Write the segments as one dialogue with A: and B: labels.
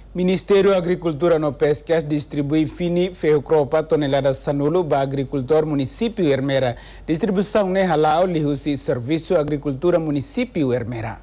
A: Ministério da Agricultura no Pescas distribui fini ferrocropa toneladas sanulo para agricultor município Ermera. Distribuição ne halao lihusi serviço agricultura município Ermera.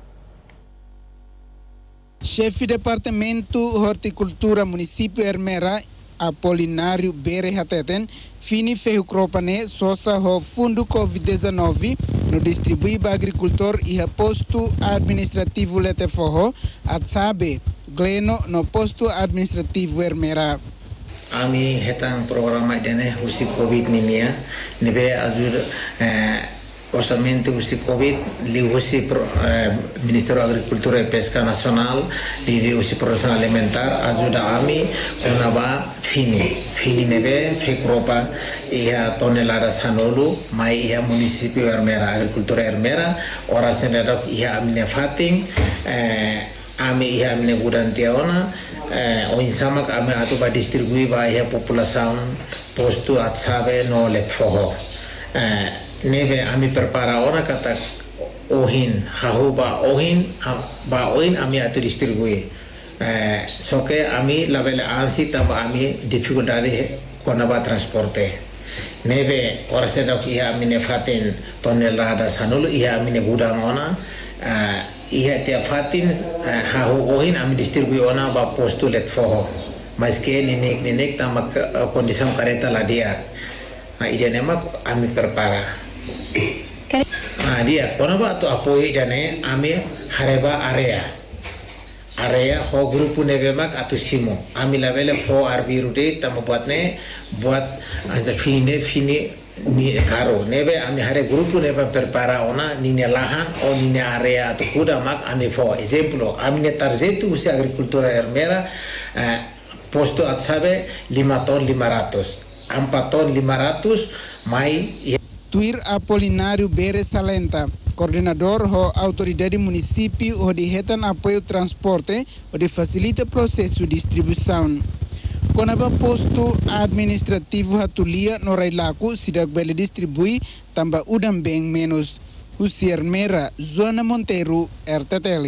A: Chefe Departamento Horticultura município Ermera, Apolinário Bere Hateten, fini ferrocropa ne sosa ho fundo Covid-19 no distribui para agricultor e posto administrativo lete forro atsabe Gleno no posto administrativo Ermera.
B: Ami hetang programa dene husi Covid ninia nebe azur orçamento husi Covid li husi Ministério da Agricultura e Pesca Nacional li husi produção alimentar ajuda ami konaba fini nebe fekropa ia tonelada sanolu mai ia município Ermera agricultura Ermera ora senedok ia amne fating ami ia amne gudantiaona o insama kami atu ba distribui ba ia população posto atsabe no lekfoho neve ami prepara ona kata ohin hahuba ohin ba ohin ami atu distribui soke ami label ansi tamba ami dificuldade konaba transporte neve ora sedok ia amine fatin tonelada sanulu ia amine gudang ona ia tiap fatin hahu ohin ami distribui ona ba postu let foho maske ninik tama kondisi kareta ladia ide nema ami prepara dia kona ba tu apoi jane ami hareba area ho grupu neve mak atu simo ami lavele ho arbirude tama buat as fini ni karo neve ami hare grupu neve prepara ona nine lahan o nine area atau kuda mak ami fo exemplo ami ne targetu usi agricultura Ermera posto atsabe 5 ton 500 4 ton 500 mai
A: Tuir Apolinário Bere Salenta, coordenador ho autoridade município ho de retan apoio transporte ho de facilita processo distribuição. Konaba posto administrativo hatulia no Railaku sidak bele distribui tamba udam bem menos. Husi Ermera, Zona Monteiro, RTTL.